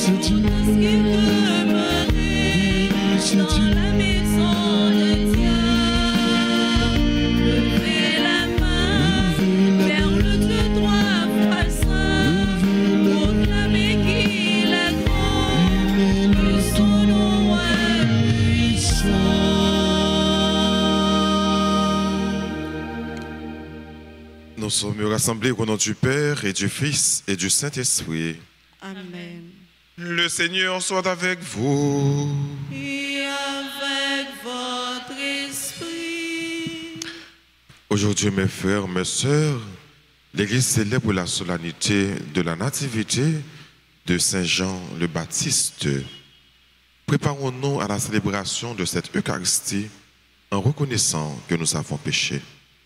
Nous sommes rassemblés au nom du Père et du Fils et du Saint-Esprit. Amen. Le Seigneur soit avec vous. Et avec votre esprit. Aujourd'hui, mes frères, mes sœurs, l'Église célèbre la solennité de la nativité de Saint Jean le Baptiste. Préparons-nous à la célébration de cette Eucharistie en reconnaissant que nous avons péché.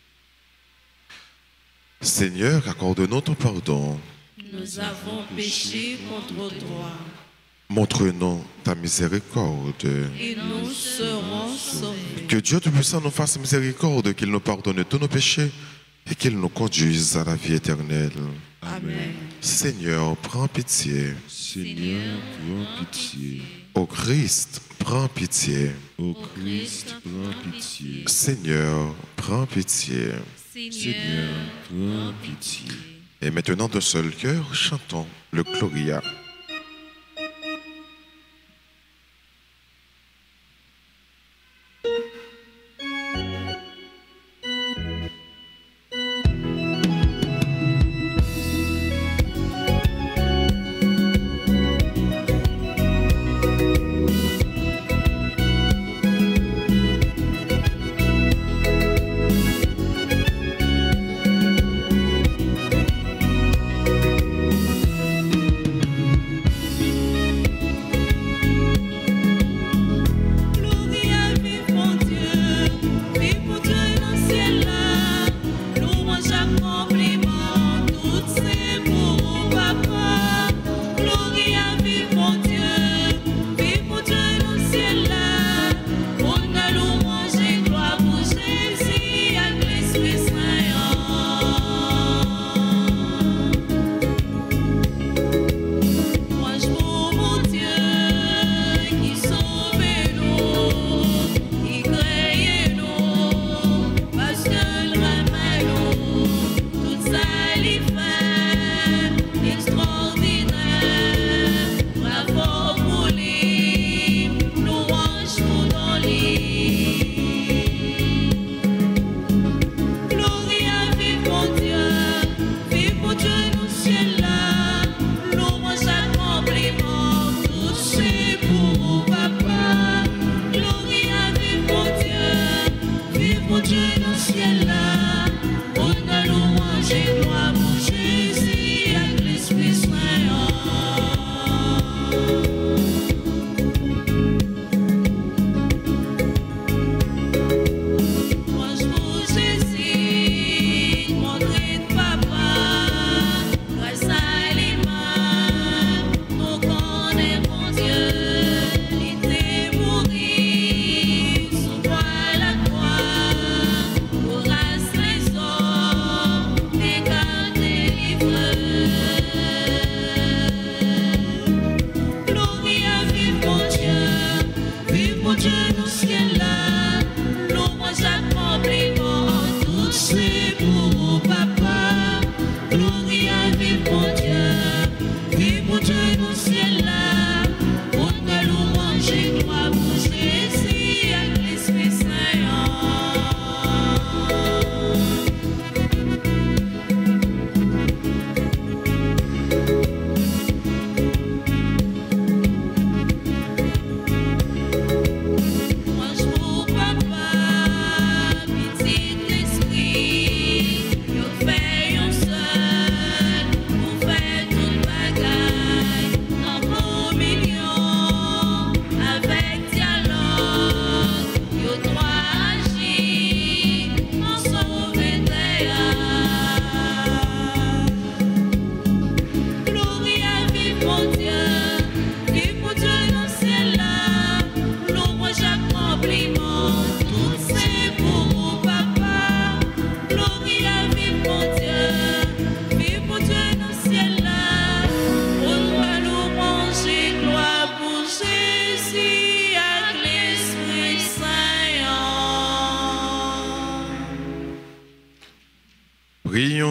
Seigneur, accorde-nous ton pardon. Nous avons péché contre toi. Montre-nous ta miséricorde. Et nous serons sauvés. Que Dieu Tout-Puissant nous fasse miséricorde, qu'il nous pardonne tous nos péchés et qu'il nous conduise à la vie éternelle. Amen. Seigneur, prends pitié. Seigneur, prends pitié. Ô Christ, prends pitié. Ô Christ, prends pitié. Seigneur, prends pitié. Seigneur, prends pitié. Et maintenant, d'un seul cœur, chantons le Gloria.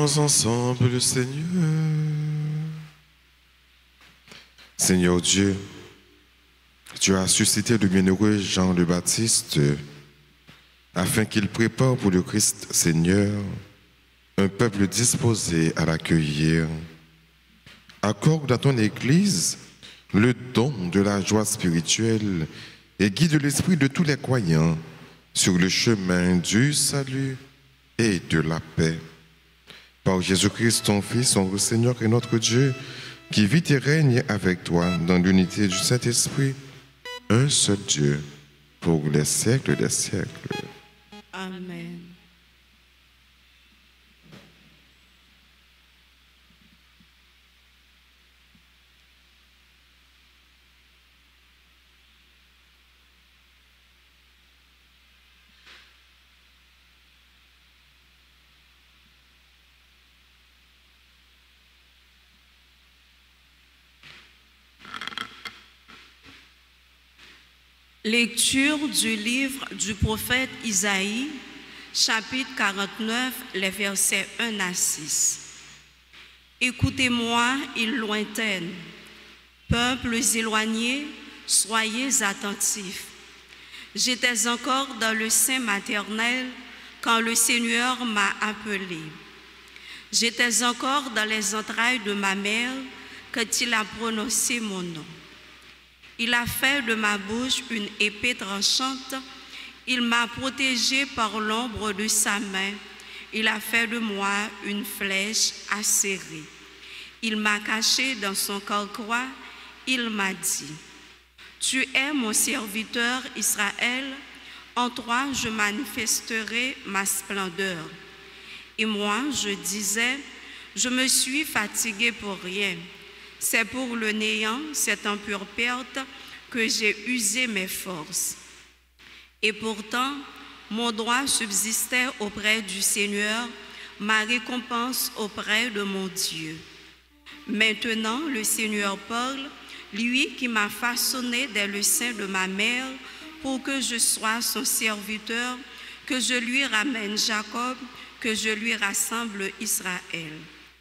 Prions ensemble le Seigneur. Seigneur Dieu, tu as suscité le bienheureux Jean le Baptiste afin qu'il prépare pour le Christ Seigneur un peuple disposé à l'accueillir. Accorde à ton Église le don de la joie spirituelle et guide l'esprit de tous les croyants sur le chemin du salut et de la paix. Par Jésus-Christ, ton Fils, notre Seigneur et notre Dieu, qui vit et règne avec toi dans l'unité du Saint-Esprit, un seul Dieu, pour les siècles des siècles. Amen. Lecture du livre du prophète Isaïe, chapitre 49, les versets 1 à 6. Écoutez-moi, îles lointaines, peuples éloignés, soyez attentifs. J'étais encore dans le sein maternel quand le Seigneur m'a appelé. J'étais encore dans les entrailles de ma mère quand il a prononcé mon nom. Il a fait de ma bouche une épée tranchante. Il m'a protégée par l'ombre de sa main. Il a fait de moi une flèche acérée. Il m'a caché dans son carquois. Il m'a dit, tu es mon serviteur Israël. En toi, je manifesterai ma splendeur. Et moi, je disais, je me suis fatigué pour rien. C'est pour le néant, c'est en pure perte que j'ai usé mes forces. Et pourtant, mon droit subsistait auprès du Seigneur, ma récompense auprès de mon Dieu. Maintenant, le Seigneur parle, lui qui m'a façonné dès le sein de ma mère, pour que je sois son serviteur, que je lui ramène Jacob, que je lui rassemble Israël.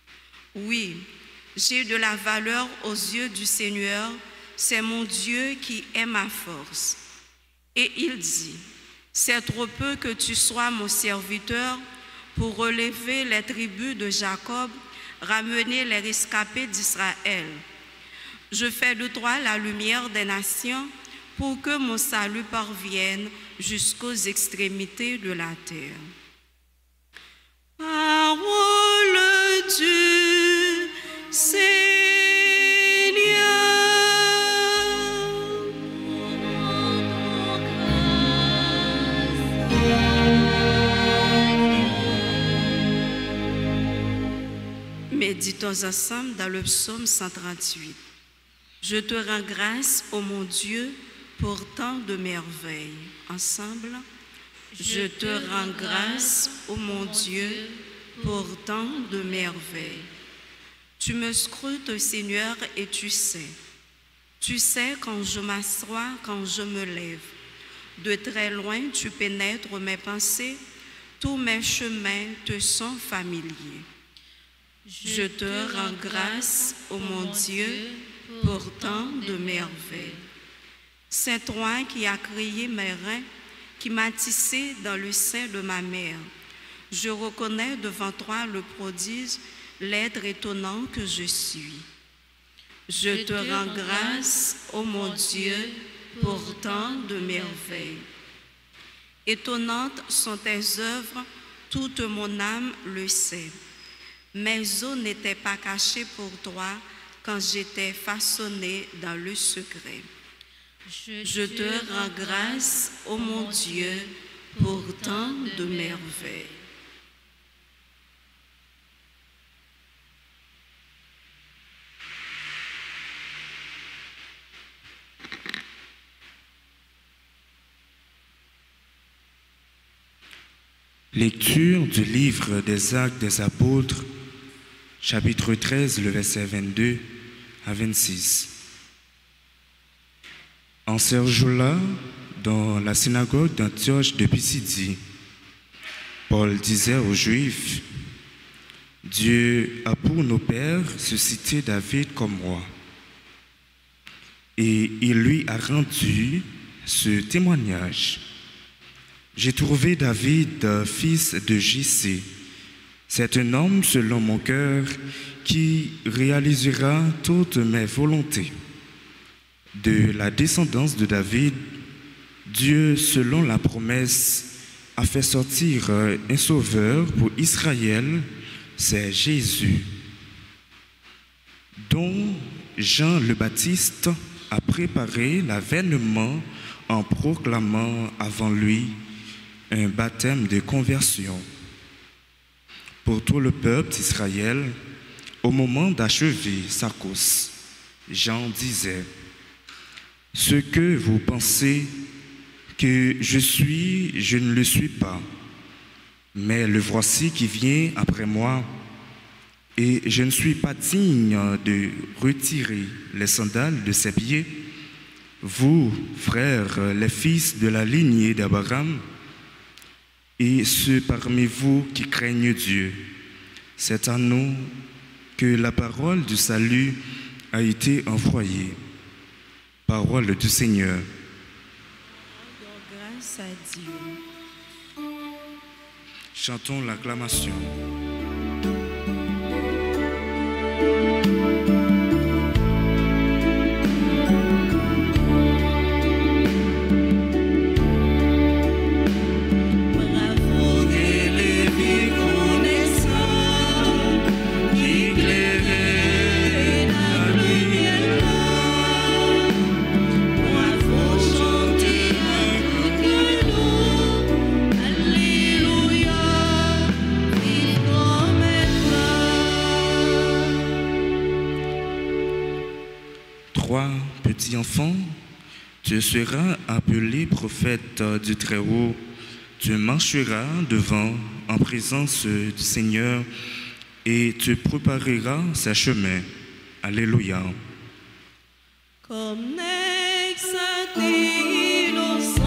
Oui, j'ai de la valeur aux yeux du Seigneur, c'est mon Dieu qui est ma force. Et il dit, c'est trop peu que tu sois mon serviteur pour relever les tribus de Jacob, ramener les rescapés d'Israël. Je fais de toi la lumière des nations pour que mon salut parvienne jusqu'aux extrémités de la terre. Parole du Seigneur. Méditons ensemble dans le psaume 138. Je te rends grâce, ô mon Dieu, pour tant de merveilles. Ensemble. Je te rends grâce, ô mon Dieu, pour tant de merveilles. Tu me scrutes, Seigneur, et tu sais. Tu sais quand je m'assois, quand je me lève. De très loin, tu pénètres mes pensées. Tous mes chemins te sont familiers. Je te rends grâce, ô mon Dieu, pour tant de merveilles. C'est toi qui as créé mes reins, qui m'as tissé dans le sein de ma mère. Je reconnais devant toi le prodige, l'être étonnant que je suis. Je te rends grâce, ô mon Dieu, pour tant de merveilles. Étonnantes sont tes œuvres, toute mon âme le sait. Mes os n'étaient pas cachés pour toi quand j'étais façonné dans le secret. Je te rends grâce, ô mon Dieu, pour tant de merveilles. Lecture du livre des Actes des Apôtres, chapitre 13, le verset 22 à 26. En ce jour-là, dans la synagogue d'Antioche de Pisidie, Paul disait aux Juifs, « Dieu a pour nos pères suscité David comme roi. Et il lui a rendu ce témoignage. J'ai trouvé David, fils de Jessé. C'est un homme selon mon cœur qui réalisera toutes mes volontés. De la descendance de David, Dieu, selon la promesse, a fait sortir un sauveur pour Israël, c'est Jésus, dont Jean le Baptiste a préparé l'avènement en proclamant avant lui un baptême de conversion pour tout le peuple d'Israël. Au moment d'achever sa course, Jean disait: « Ce que vous pensez que je suis, je ne le suis pas, mais le voici qui vient après moi, et je ne suis pas digne de retirer les sandales de ses pieds. Vous, frères, les fils de la lignée d'Abraham, et ceux parmi vous qui craignent Dieu, c'est à nous que la parole du salut a été envoyée. » Parole du Seigneur. Grâce à Dieu. Chantons l'acclamation. Petit enfant, tu seras appelé prophète du Très-Haut. Tu marcheras devant en présence du Seigneur et tu prépareras ses chemins. Alléluia. Comme exalté innocent,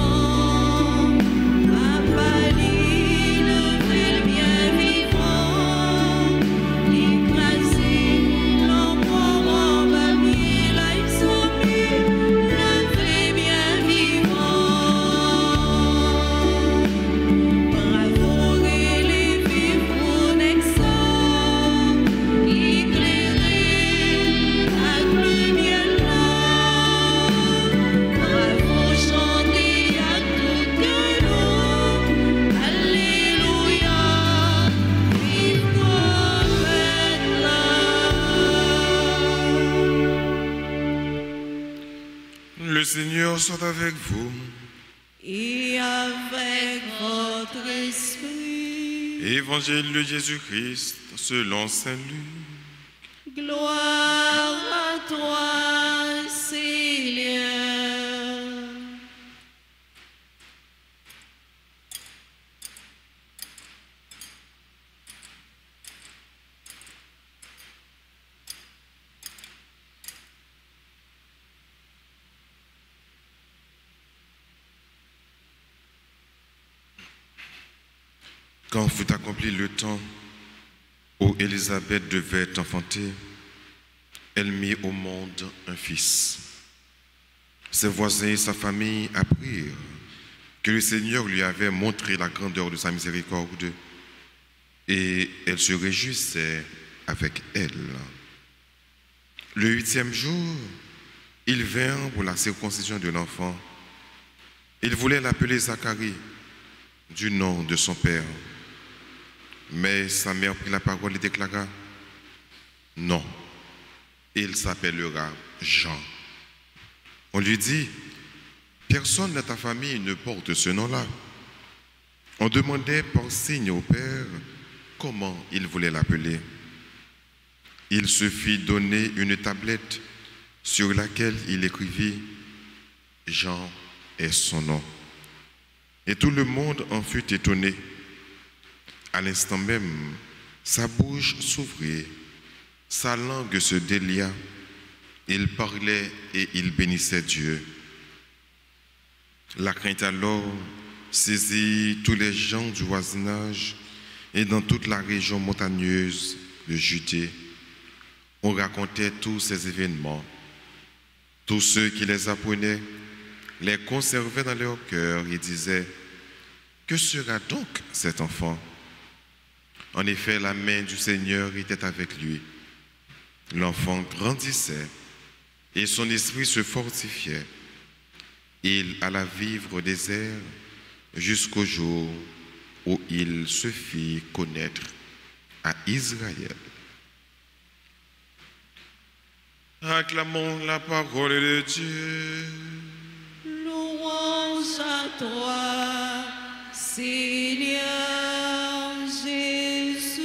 à Paris le vrai bien vivant, écrasé l'empereur en papier, là il s'oublie, le vrai bien vivant. Bravo et les vivres d'exemple, éclairé avec le bien là. Bravo, chantez à tout cœur, alléluia, vive prophète là. Le Seigneur soit avec vous. Et avec votre esprit, Évangile de Jésus-Christ selon Saint Luc. gloire à toi, Seigneur. Quand fut accompli le temps où Élisabeth devait enfanter, elle mit au monde un fils. Ses voisins et sa famille apprirent que le Seigneur lui avait montré la grandeur de sa miséricorde, et elle se réjouissait avec elle. Le 8e jour, ils vinrent pour la circoncision de l'enfant. Ils voulaient l'appeler Zacharie, du nom de son père. Mais sa mère prit la parole et déclara: « Non, il s'appellera Jean. » On lui dit: « Personne dans ta famille ne porte ce nom-là. » On demandait par signe au père comment il voulait l'appeler. Il se fit donner une tablette sur laquelle il écrivit: « Jean est son nom. » Et tout le monde en fut étonné. À l'instant même, sa bouche s'ouvrit, sa langue se délia, il parlait et il bénissait Dieu. La crainte alors saisit tous les gens du voisinage et dans toute la région montagneuse de Judée, on racontait tous ces événements. Tous ceux qui les apprenaient les conservaient dans leur cœur et disaient: que sera donc cet enfant? En effet, la main du Seigneur était avec lui. L'enfant grandissait et son esprit se fortifiait. Il alla vivre au désert jusqu'au jour où il se fit connaître à Israël. Acclamons la parole de Dieu. Louange à toi, Seigneur Jésus.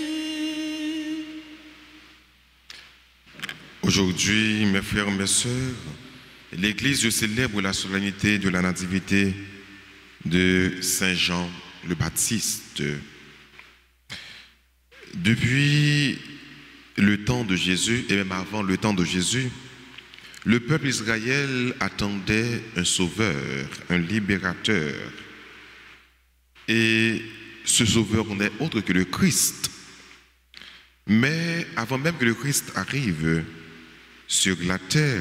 Aujourd'hui, mes frères, mes sœurs, l'Église célèbre la solennité de la nativité de Saint Jean le Baptiste. Depuis le temps de Jésus, et même avant le temps de Jésus, le peuple Israël attendait un sauveur, un libérateur. Et ce sauveur n'est autre que le Christ. Mais avant même que le Christ arrive sur la terre,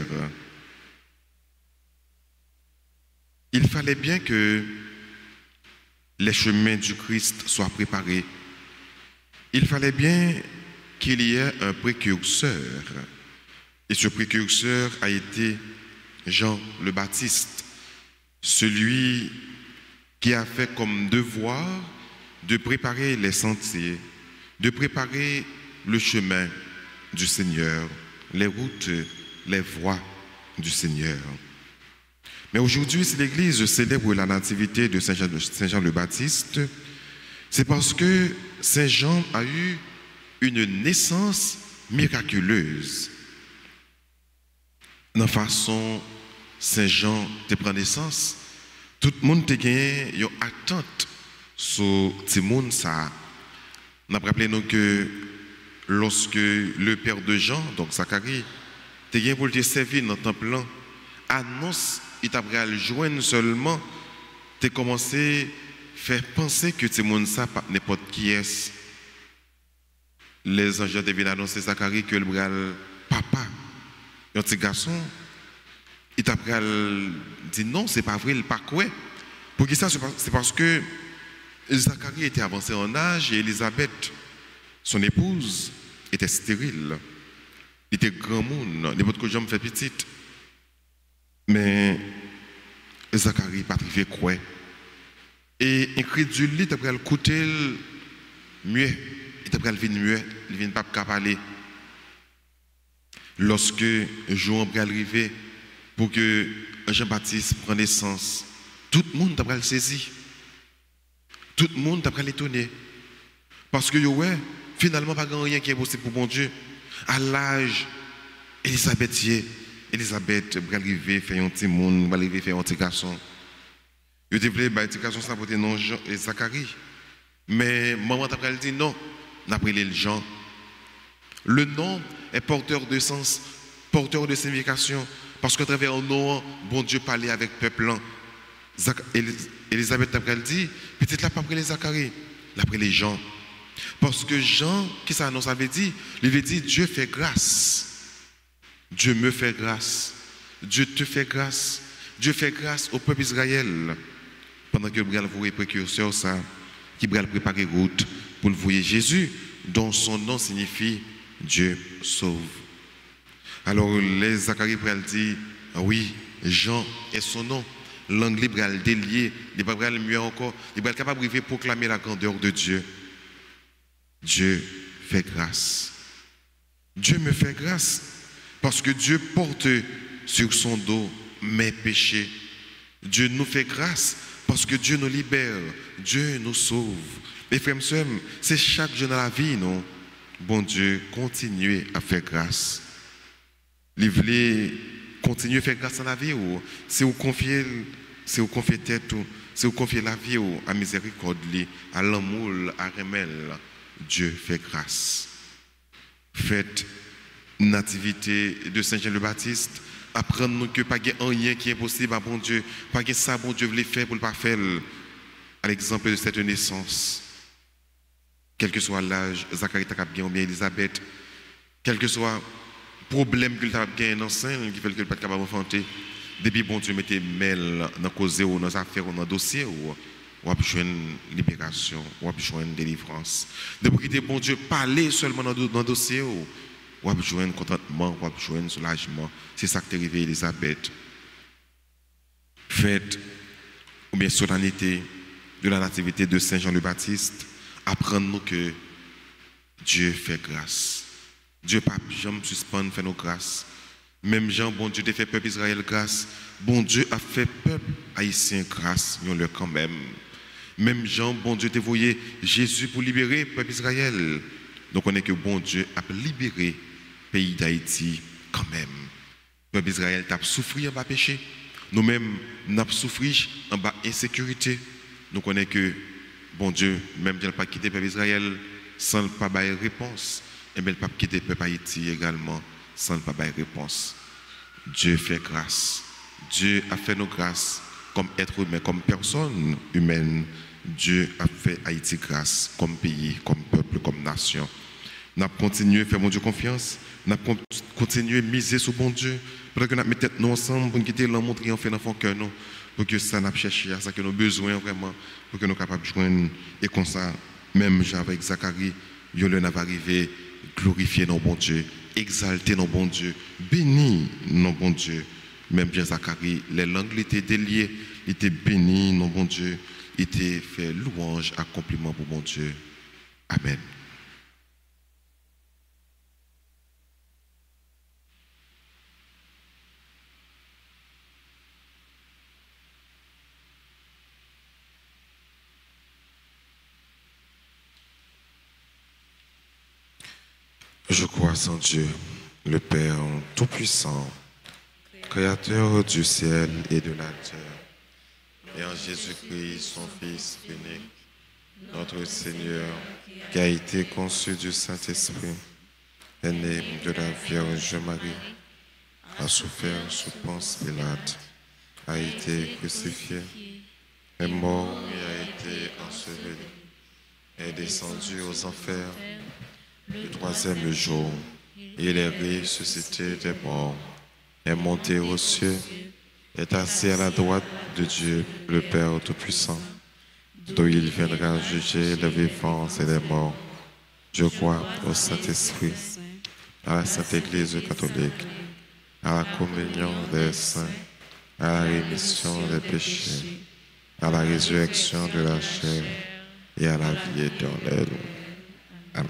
il fallait bien que les chemins du Christ soient préparés. Il fallait bien qu'il y ait un précurseur. Et ce précurseur a été Jean le Baptiste, celui qui a fait comme devoir de préparer les sentiers, de préparer le chemin du Seigneur, les routes, les voies du Seigneur. Mais aujourd'hui, si l'Église célèbre la nativité de Saint Jean le Baptiste, c'est parce que Saint Jean a eu une naissance miraculeuse. Dans la façon Saint Jean de prendre naissance, tout le monde a gagné une attente sur ce monde. Nous avons rappelé que lorsque le père de Jean, donc Zacharie, a gagné pour le servir dans le temple, annonce il t'a le joindre seulement, tu as commencé à faire penser que ce monde ça pas n'importe qui est. Les anges devaient annoncer Zacharie que le bras papa, un petit garçon, il t'a dit non, c'est pas vrai, il pas quoi. Pour qui ça? C'est parce que Zacharie était avancé en âge et Élisabeth, son épouse, était stérile. Il était grand monde, n'importe quoi jambe fait petite. Mais Zacharie pas arrivé quoi. Et incrédule, il t'a le coûter muet. Il t'a le venir muet, il vient pas parler. Lorsque Jean est arrivé pour que Jean-Baptiste prenne naissance, tout le monde t'a le saisi. Tout le monde t'a l'étonné. Parce que ouais, finalement, pas grand rien qui est possible pour mon Dieu. À l'âge, Élisabeth va arriver, faire un petit monde, va arriver, faire un petit garçon. Je te plaît, un petit garçon, ça va non Jean et Zacharie. Mais maman t'a dit non, n'a pris le Jean. Le nom est porteur de sens, porteur de signification. Parce qu'à travers un nom, bon Dieu parlait avec le peuple. Élisabeth t'a dit, peut-être là pas pris les Zacharie, là pris les Jean. Parce que Jean, qui ça annonce avait dit, il avait dit Dieu fait grâce. Dieu me fait grâce. Dieu te fait grâce. Dieu fait grâce au peuple Israël. Pendant que le voyez précurseur, ça, qui va préparer route pour le voyer Jésus, dont son nom signifie Dieu sauve. Alors les Zacharie dit, oui, Jean est son nom. L'anglais va le délier, il va le mieux encore, il va être capable de proclamer la grandeur de Dieu. Dieu fait grâce. Dieu me fait grâce parce que Dieu porte sur son dos mes péchés. Dieu nous fait grâce parce que Dieu nous libère, Dieu nous sauve. Et frères et sœurs, c'est chaque jour dans la vie, non? Bon Dieu, continuez à faire grâce. Il voulait continuer à faire grâce dans la vie ou c'est vous confier tête ou c'est vous confier la vie ou à miséricorde, à l'amour, à remel. Dieu fait grâce. Faites nativité de Saint Jean le Baptiste. Apprenez-nous que pas rien qui est impossible à bon Dieu. Pas que ça, bon Dieu voulait faire pour le pas faire. À l'exemple de cette naissance. quel que soit l'âge, Zacharie t'a bien ou bien Elisabeth, quel que soit le problème qu'il t'a bien dans sein, qui fait que le pas capable d'enfanter, depuis bon Dieu mettez mail dans cause ou dans affaires ou dans dossier ou a besoin de libération, ou a besoin de délivrance. Depuis que bon Dieu parler seulement dans le dossier ou a besoin de contentement, ou a besoin de soulagement. C'est ça qui est arrivé Elisabeth. Fête ou bien solennité de la nativité de Saint Jean le Baptiste, apprendre-nous que Dieu fait grâce. Dieu pas jamais suspend fait nos grâces. Même Jean, bon Dieu, a fait peuple Israël grâce. Bon Dieu a fait peuple haïtien grâce, nous le quand même. Même Jean, bon Dieu, a envoyé Jésus pour libérer peuple Israël. Donc on est que bon Dieu a libéré le pays d'Haïti quand même. Peuple Israël a souffert en bas péché. Nous-mêmes, nous avons souffert en bas insécurité. Nous connaissons que bon Dieu, même Dieu n'a pas quitté le peuple Israël sans ne pas avoir réponse. Et bien, il n'a pas quitté le peuple Haïti également sans ne pas avoir réponse. Dieu fait grâce. Dieu a fait nos grâces comme être humain, comme personne humaine. Dieu a fait Haïti grâce comme pays, comme peuple, comme nation. Nous avons continué à faire mon Dieu confiance. Nous avons continué à miser sur bon Dieu. Pour que nous mettons nous ensemble pour quitter l'amour triompher dans notre cœur. Pour que ça nous cherche, ça que nous avons besoin vraiment. Pour que nous soyons capables de joindre. Et comme ça, même avec Zacharie, nous avons arrivé glorifier nos bon Dieu, exalter nos bon Dieu, bénir nos bon Dieu. Même bien Zacharie, les langues étaient déliées, il était béni, nos bon Dieu, il était fait louange, accomplissement pour mon Dieu. Amen. Je crois en Dieu, le Père Tout-Puissant, Créateur du ciel et de la terre, et en Jésus-Christ, son Fils unique, notre Seigneur, qui a été conçu du Saint-Esprit, est né de la Vierge Marie, a souffert sous Ponce Pilate, a été crucifié, est mort et a été enseveli, est descendu aux enfers. Le troisième jour, il est ressuscité des morts, est monté aux cieux, est assis à la droite de Dieu, le Père Tout-Puissant, d'où il viendra juger les vivants et les morts. Je crois au Saint-Esprit, à la Sainte Église catholique, à la communion des saints, à la rémission des péchés, à la résurrection de la chair et à la vie éternelle. Amen.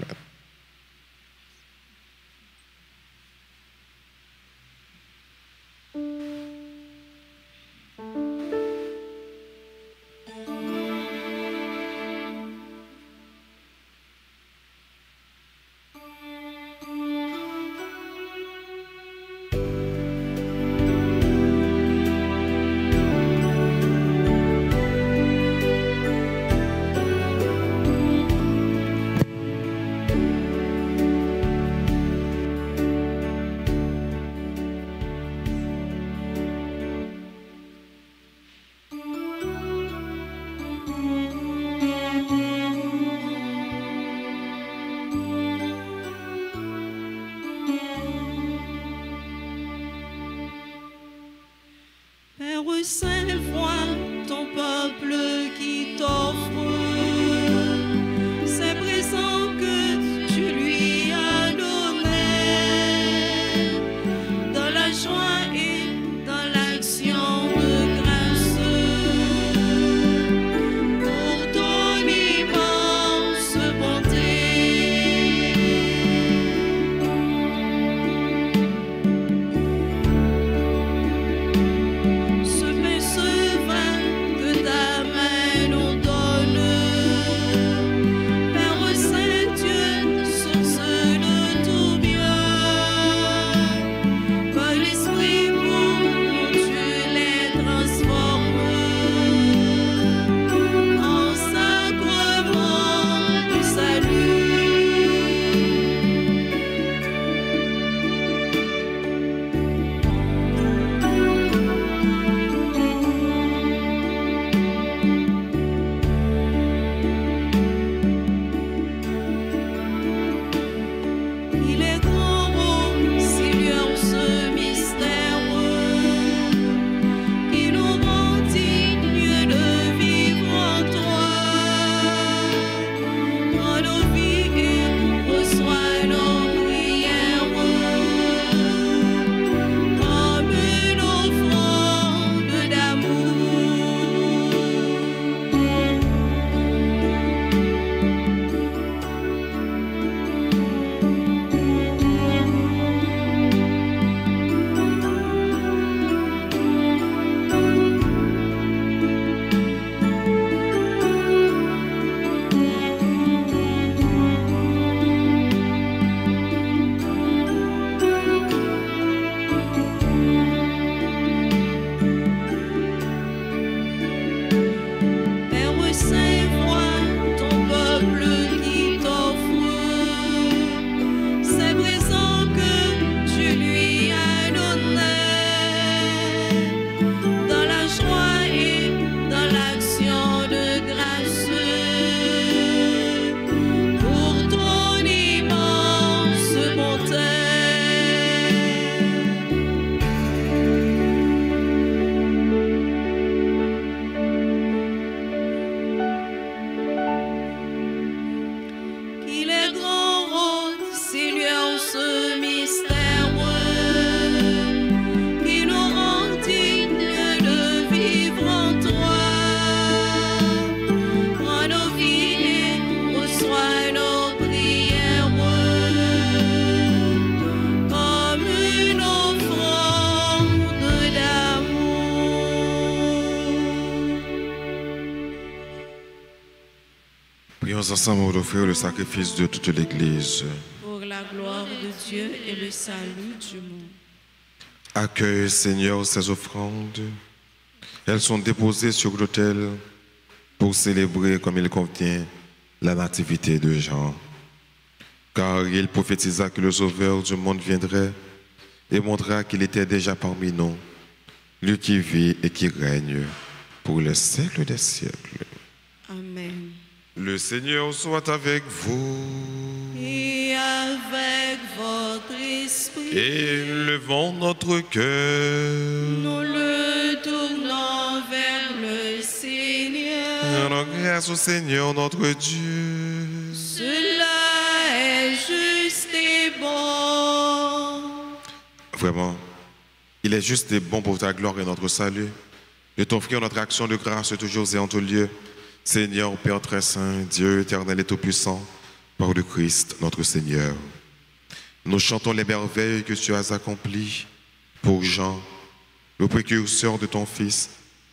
Saint, vois ton peuple qui t'offre ces présents que tu lui as donnés dans la joie et dans l'action de grâce pour ton immense bonté. Ce vin que ta main nous donne Nous ensemble offrir le sacrifice de toute l'Église. pour la gloire de Dieu et le salut du monde. Accueille, Seigneur, ces offrandes. Elles sont déposées sur l'autel pour célébrer comme il convient la nativité de Jean. Car il prophétisa que le Sauveur du monde viendrait et montra qu'il était déjà parmi nous, lui qui vit et qui règne pour les siècles des siècles. Amen. Le Seigneur soit avec vous. Et avec votre esprit, Élevons notre cœur. nous le tournons vers le Seigneur. Rendons grâce au Seigneur notre Dieu. Cela est juste et bon. Vraiment, il est juste et bon pour ta gloire et notre salut de t'offrir notre action de grâce toujours et en tout lieu. Seigneur, Père très saint, Dieu éternel et tout-puissant, par le Christ notre Seigneur. Nous chantons les merveilles que tu as accomplies pour Jean, le précurseur de ton Fils.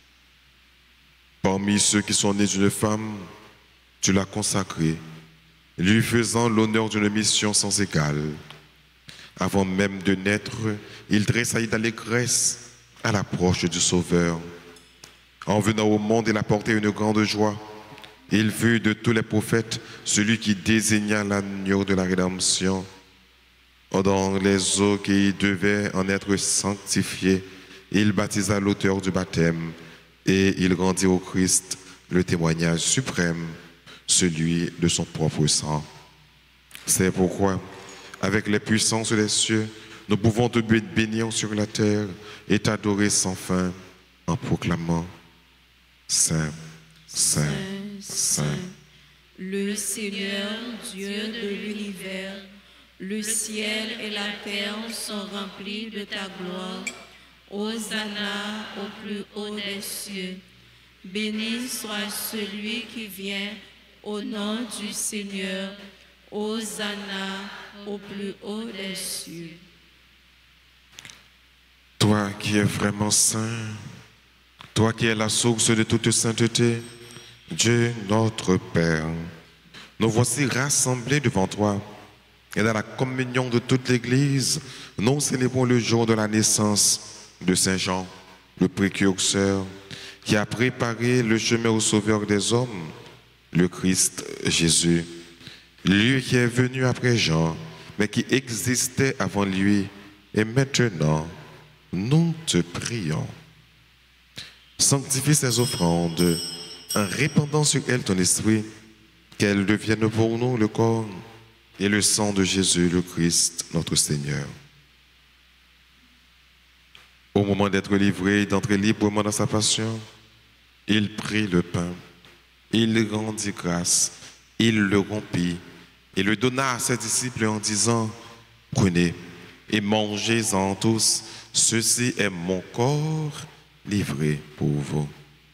Parmi ceux qui sont nés d'une femme, tu l'as consacré, lui faisant l'honneur d'une mission sans égale. Avant même de naître, il tressaillit d'allégresse à l'approche du Sauveur. En venant au monde, il apportait une grande joie. Il fut de tous les prophètes celui qui désigna l'agneau de la rédemption. Dans les eaux qui devaient en être sanctifiées, il baptisa l'auteur du baptême et il rendit au Christ le témoignage suprême, celui de son propre sang. C'est pourquoi, avec les puissances des cieux, nous pouvons te bénir sur la terre et t'adorer sans fin en proclamant Saint, Saint, Saint. Le Seigneur, Dieu de l'univers, le ciel et la terre sont remplis de ta gloire. Hosanna au plus haut des cieux. Béni soit celui qui vient au nom du Seigneur. Hosanna au plus haut des cieux. Toi qui es vraiment saint, toi qui es la source de toute sainteté, Dieu notre Père, nous voici rassemblés devant toi. Et dans la communion de toute l'Église, nous célébrons le jour de la naissance de Saint Jean, le précurseur, qui a préparé le chemin au Sauveur des hommes, le Christ Jésus. Lui qui est venu après Jean, mais qui existait avant lui. Et maintenant, nous te prions. Sanctifie ces offrandes en répandant sur elles ton esprit, qu'elles deviennent pour nous le corps et le sang de Jésus, le Christ, notre Seigneur. Au moment d'être livré et d'entrer librement dans sa passion, il prit le pain, il rendit grâce, il le rompit et le donna à ses disciples en disant, « Prenez et mangez-en tous, ceci est mon corps livré pour vous. »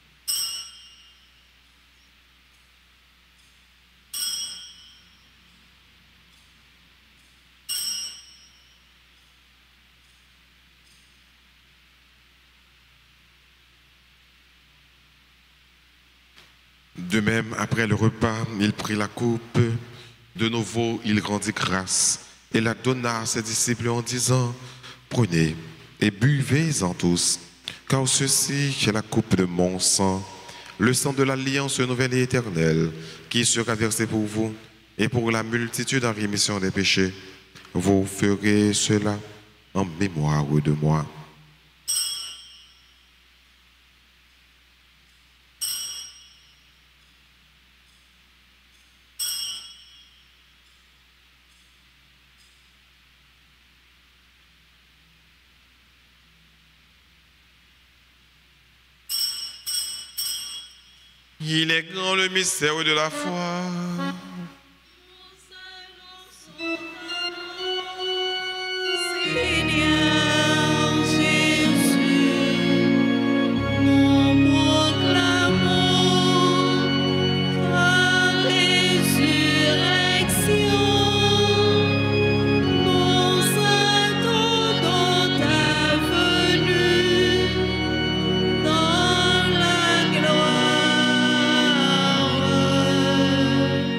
De même, après le repas, il prit la coupe. De nouveau, il rendit grâce et la donna à ses disciples en disant, « Prenez et buvez-en tous, car ceci est la coupe de mon sang, le sang de l'alliance nouvelle et éternelle, qui sera versé pour vous et pour la multitude en rémission des péchés. Vous ferez cela en mémoire de moi. » Il est grand le mystère de la foi. Seigneur Jésus, nous proclamons ta résurrection. Nous attendons ta venue dans la gloire.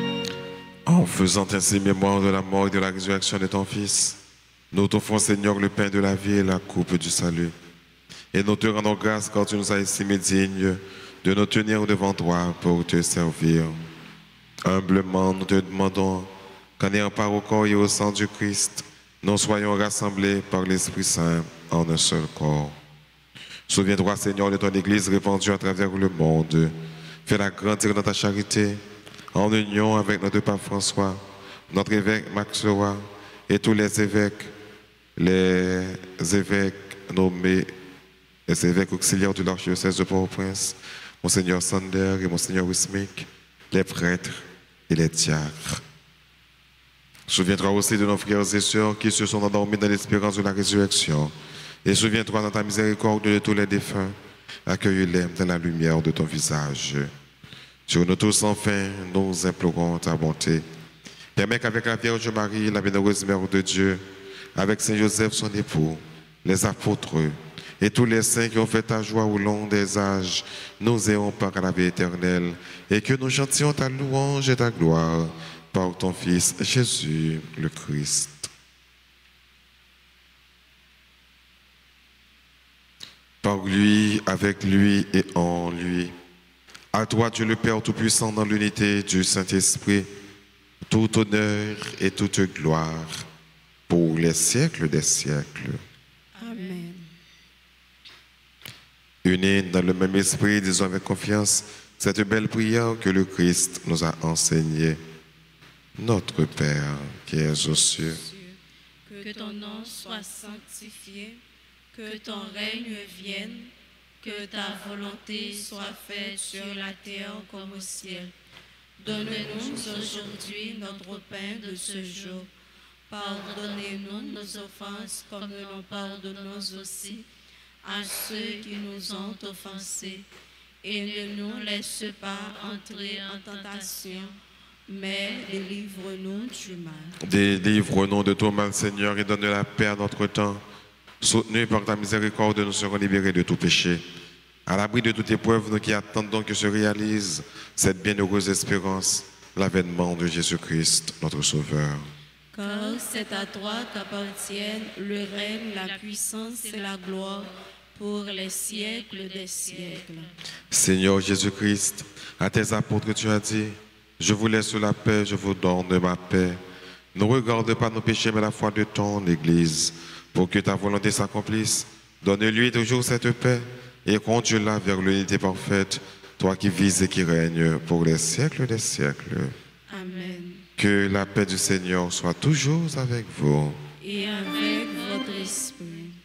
Faisant ainsi mémoire de la mort et de la résurrection de ton Fils, nous t'offrons, Seigneur, le pain de la vie et la coupe du salut. Et nous te rendons grâce car tu nous as estimés dignes de nous tenir devant toi pour te servir. Humblement, nous te demandons qu'en ayant part au corps et au sang du Christ, nous soyons rassemblés par l'Esprit Saint en un seul corps. Souviens-toi, Seigneur, de ton Église répandue à travers le monde. Fais-la grandir dans ta charité, en union avec notre pape François, notre évêque Max Leroy et tous les évêques nommés, les évêques auxiliaires de l'archidiocèse de Port-au-Prince, Monseigneur Sander et Monseigneur Wismic, les prêtres et les diacres. Souviens-toi aussi de nos frères et sœurs qui se sont endormis dans l'espérance de la résurrection. Et souviens-toi dans ta miséricorde de tous les défunts. Accueille-les dans la lumière de ton visage. Sur nous tous, enfin, nous implorons ta bonté. Permets qu'avec la Vierge Marie, la bienheureuse Mère de Dieu, avec Saint Joseph, son époux, les apôtres et tous les saints qui ont fait ta joie au long des âges, nous ayons part à la vie éternelle et que nous chantions ta louange et ta gloire par ton Fils Jésus le Christ. Par lui, avec lui et en lui. À toi, Dieu le Père Tout-Puissant, dans l'unité du Saint-Esprit, tout honneur et toute gloire pour les siècles des siècles. Amen. Unis dans le même esprit, disons avec confiance cette belle prière que le Christ nous a enseignée. Notre Père qui es aux cieux, Que ton nom soit sanctifié, que ton règne vienne, que ta volonté soit faite sur la terre comme au ciel. Donne-nous aujourd'hui notre pain de ce jour. Pardonnez-nous nos offenses comme nous pardonnons aussi à ceux qui nous ont offensés. Et ne nous laisse pas entrer en tentation, mais délivre-nous du mal. délivre-nous de tout mal, Seigneur, et donne la paix à notre temps. Soutenus par ta miséricorde, nous serons libérés de tout péché. À l'abri de toute épreuve, nous qui attendons que se réalise cette bienheureuse espérance, l'avènement de Jésus-Christ, notre Sauveur. Car c'est à toi qu'appartiennent le règne, la puissance et la gloire pour les siècles des siècles. Seigneur Jésus-Christ, à tes apôtres tu as dit, je vous laisse la paix, je vous donne ma paix. Ne regarde pas nos péchés, mais la foi de ton Église. Pour que ta volonté s'accomplisse, donne-lui toujours cette paix et conduis-la vers l'unité parfaite, toi qui vis et qui règnes pour les siècles des siècles. Amen. Que la paix du Seigneur soit toujours avec vous. Et avec votre esprit.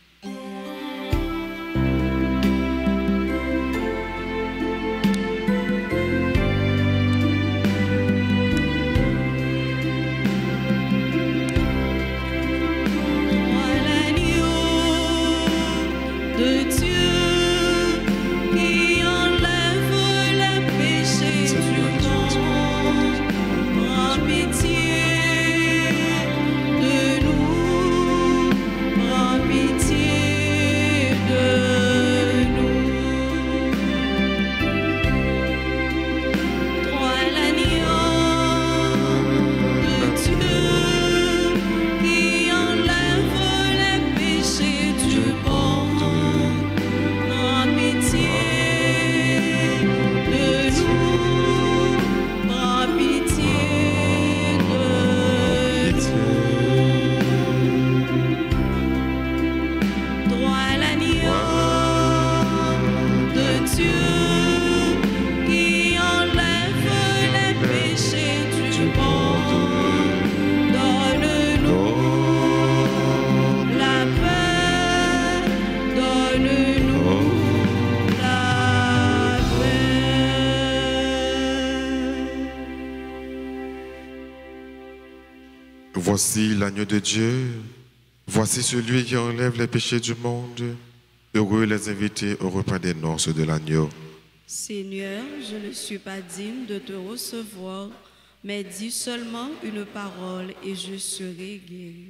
Voici l'agneau de Dieu, voici celui qui enlève les péchés du monde. Heureux les invités au repas des noces de l'agneau. Seigneur, je ne suis pas digne de te recevoir, mais dis seulement une parole et je serai guéri.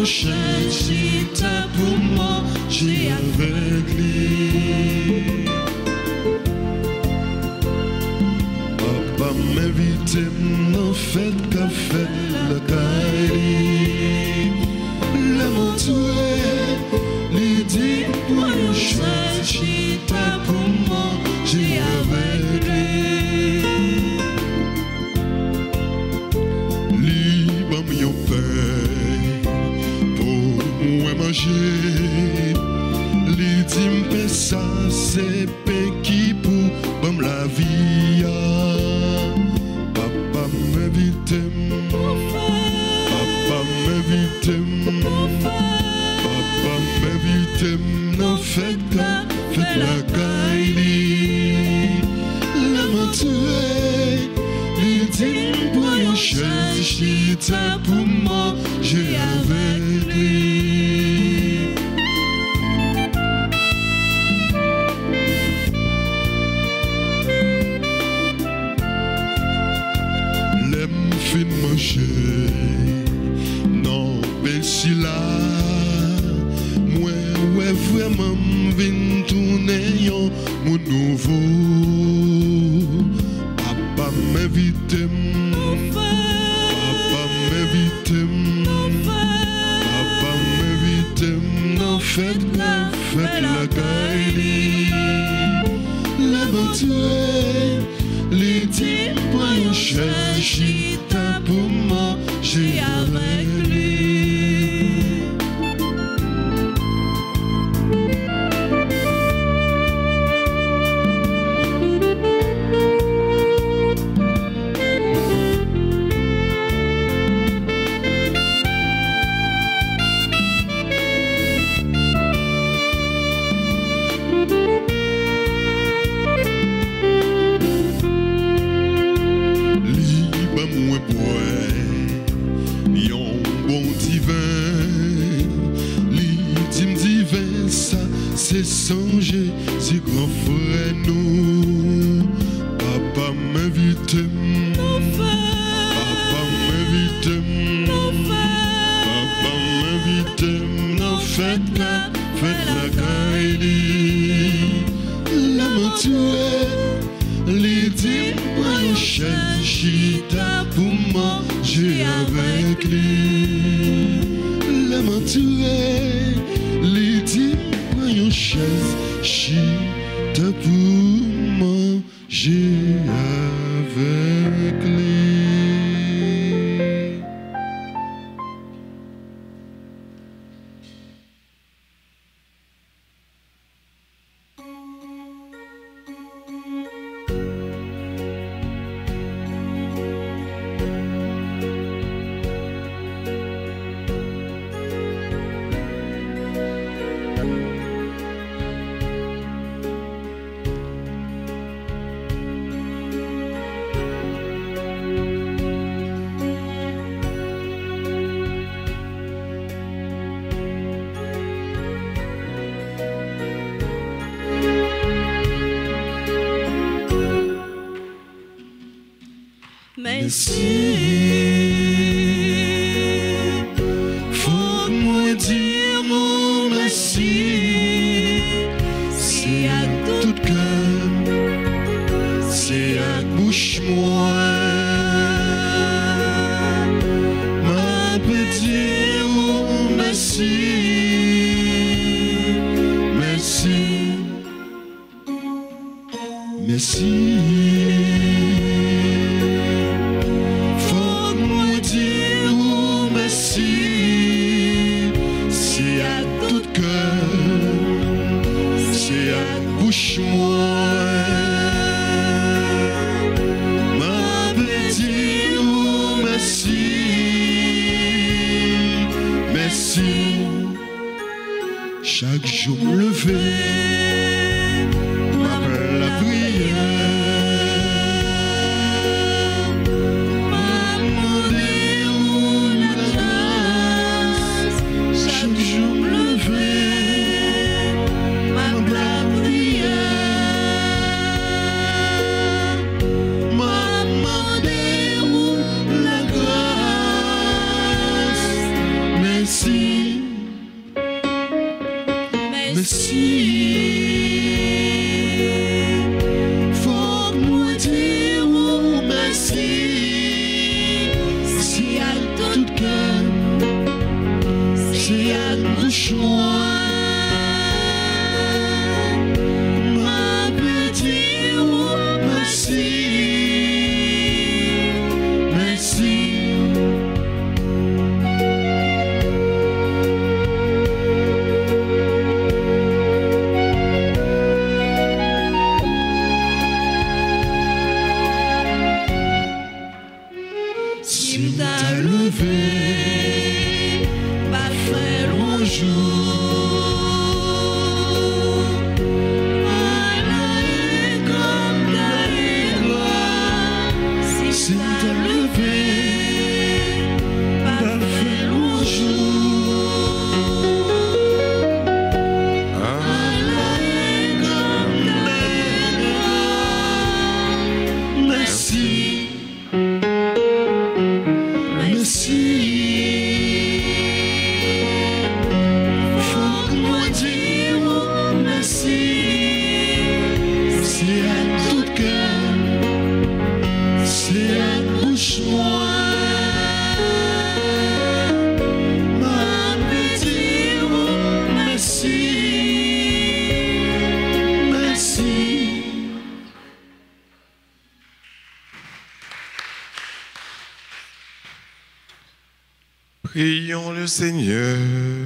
chaise chita pour manger avec lui. Papa m'invite dans fête café la caille. Le montué, lui dit moi une chaise chita pour manger avec lui. Lui bam yo pain pour moi manger. Lui dit me ça c'est pain qui pour bam la vie. Papa m'invite, papa m'invite, papa m'invite dans fête la caille. La montué, lui dit moi une chaise chita pour manger avec lui. L'aime fin manger, non, ben si là, moi, ouais, vraiment, vin tourner mon nouveau. Papa m'invite, papa m'invite, papa m'invite, non, faites la caille. La montuée, les types, moi, une chaise chita pour manger avec lui. C'est songer si grand frère nous. Papa m'invite, papa m'invite, papa m'invite, non faites la caille. La montuée, les dit moi une chaise chita pour manger avec lui. La montuée, les dit une chaise chita pour manger avec lui. Merci. Faut moi dire mon merci. C'est à tout cœur, c'est à bouche moi. Ma petite merci, merci, merci. C'est à tout cœur, c'est à bouche moi. Ma petite merci, merci. Chaque jour me lever, m'appelle la prière. See Faut que moi dire merci. Si à tout cœur, c'est à bouche moi. Prions le Seigneur.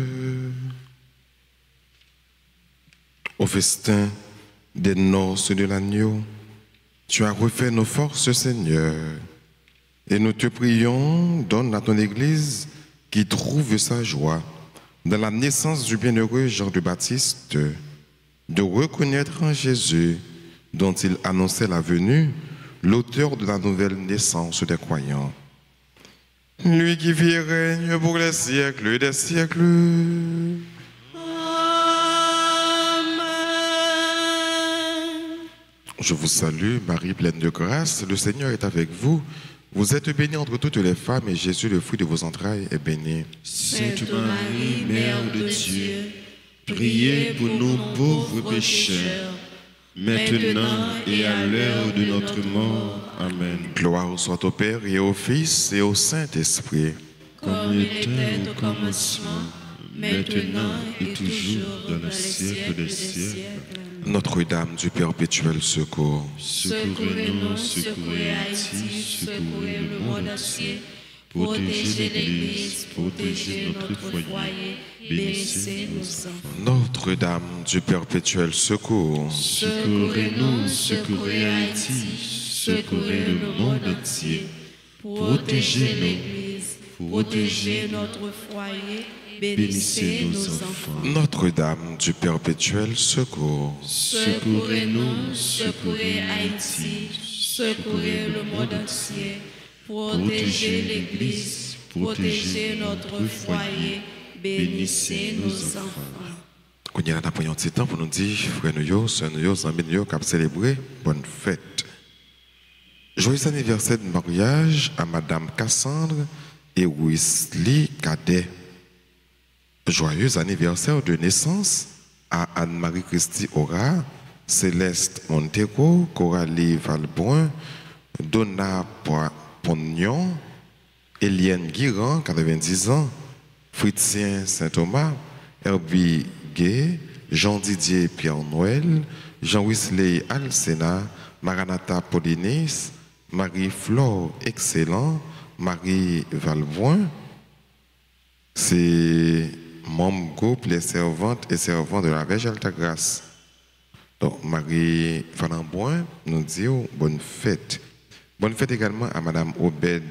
Au festin des noces de l'agneau, tu as refait nos forces, Seigneur. Et nous te prions, donne à ton Église qui trouve sa joie dans la naissance du bienheureux Jean de Baptiste, de reconnaître en Jésus, dont il annonçait la venue, l'auteur de la nouvelle naissance des croyants. Lui qui vit et règne pour les siècles des siècles. Amen. Je vous salue, Marie pleine de grâce, le Seigneur est avec vous. Vous êtes bénie entre toutes les femmes et Jésus, le fruit de vos entrailles, est béni. Sainte Marie, Mère de Dieu, priez pour nous pauvres pécheurs, maintenant et à l'heure de notre mort. Amen. Gloire soit au Père et au Fils et au Saint-Esprit. Comme il était au commencement, maintenant et toujours dans le siècle des siècles. Notre-Dame du Perpétuel Secours, Secourez-nous, secourez Haïti, secourez le monde entier. Protégez l'Église, protégez notre foyer, bénissez nos enfants. Notre-Dame du Perpétuel Secours, Secourez-nous, secourez Haïti, secourez le monde entier. Protégez l'Église, protégez notre foyer, bénissez nos enfants. Notre-Dame du Perpétuel Secours, Secourez-nous, secourez Haïti, secourez le monde entier. Protégez l'Église, protégez notre foyer, bénissez nos enfants. Qu'on y a un petit temps pour nous dire, frères nous, sœurs nous, amis nous, qui célébrer bonne fête. Joyeux anniversaire de mariage à Madame Cassandre et Wesley Cadet. Joyeux anniversaire de naissance à Anne-Marie Christie Aura, Céleste Montero, Coralie Valbrun, Donna Pognon, Eliane Guiran, 90 ans, Fritzien Saint-Thomas, Herbie Gay, Jean-Didier Pierre-Noël, Jean-Wesley Alcena, Maranatha Polinis, Marie-Flore Excellent, Marie Valbrun. C'est membre groupe les servantes et servants de la Vierge Altagrace. Donc Marie Valbrun nous dit bonne fête. Bonne fête également à Madame Obed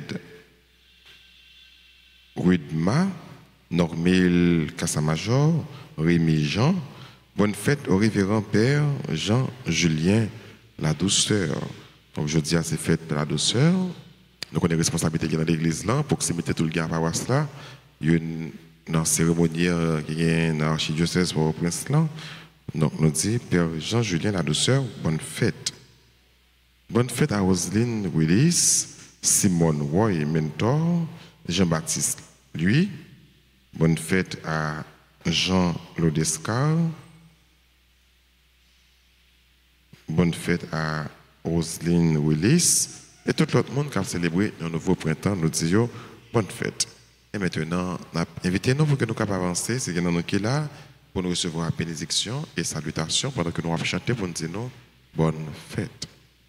Rudma, Normil Cassamajor, Rémi Jean. Bonne fête au révérend Père Jean-Julien La Douceur. Donc je dis à ces fêtes de la douceur. Nous avons des responsabilités dans l'église là, proximité tout le gars à paroisse là. Il y a une cérémonie qui est dans l'archidiocèse pour le prince là. Donc nous dit Père Jean-Julien La Douceur, bonne fête. Bonne fête à Roselyne Willis, Simone Roy Mentor, Jean-Baptiste lui. Bonne fête à Jean Lodescar, bonne fête à Roselyne Willis et tout l'autre monde qui a célébré un nouveau printemps. Nous disons bonne fête. Et maintenant, invitez-nous pour que nous puissions avancer. C'est nous qui est là pour nous recevoir la bénédiction et salutations pendant que nous allons chanter pour nous dire bonne fête.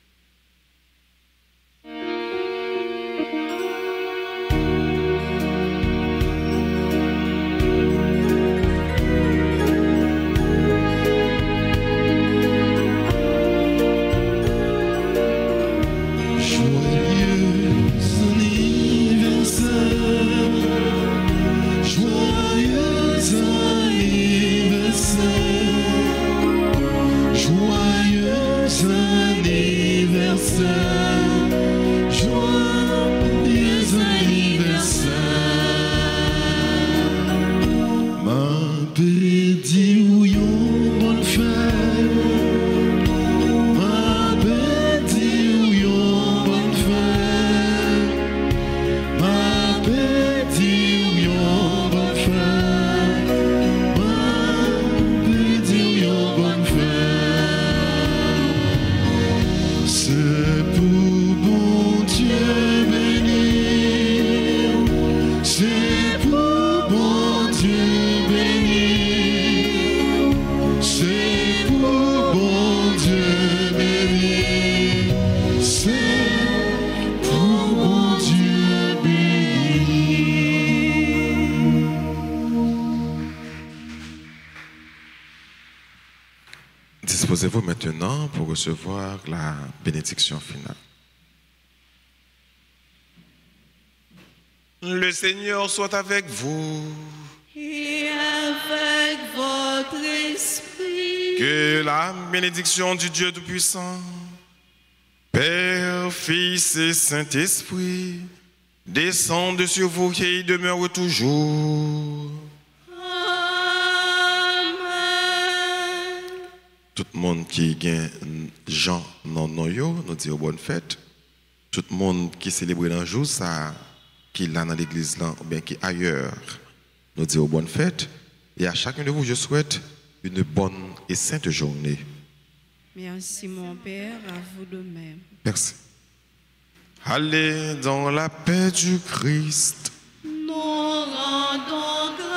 Disposez-vous maintenant pour recevoir la bénédiction finale. Le Seigneur soit avec vous. Et avec votre esprit. Que la bénédiction du Dieu Tout-Puissant, Père, Fils et Saint-Esprit, descende sur vous et demeure toujours. Tout le monde qui gagne Jean non nous dit bonne fête. Tout le monde qui célèbre un jour ça, qui est là dans l'église là, ou bien qui est ailleurs, nous dit bonne fête. Et à chacun de vous, je souhaite une bonne et sainte journée. Merci mon Père, à vous de même. Merci. Allez dans la paix du Christ. Nous rendons grâce.